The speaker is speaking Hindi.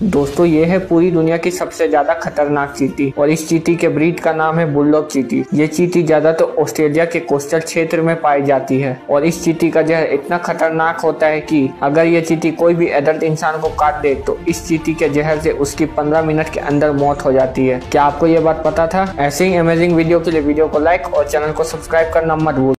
दोस्तों ये है पूरी दुनिया की सबसे ज्यादा खतरनाक चींटी और इस चींटी के ब्रीड का नाम है बुलडॉग चींटी। ये चींटी ज्यादातर ऑस्ट्रेलिया के कोस्टल क्षेत्र में पाई जाती है और इस चींटी का जहर इतना खतरनाक होता है कि अगर ये चींटी कोई भी एडल्ट इंसान को काट दे तो इस चींटी के जहर से उसकी 15 मिनट के अंदर मौत हो जाती है। क्या आपको ये बात पता था? ऐसे ही अमेजिंग वीडियो के लिए वीडियो को लाइक और चैनल को सब्सक्राइब करना मत भूलिए।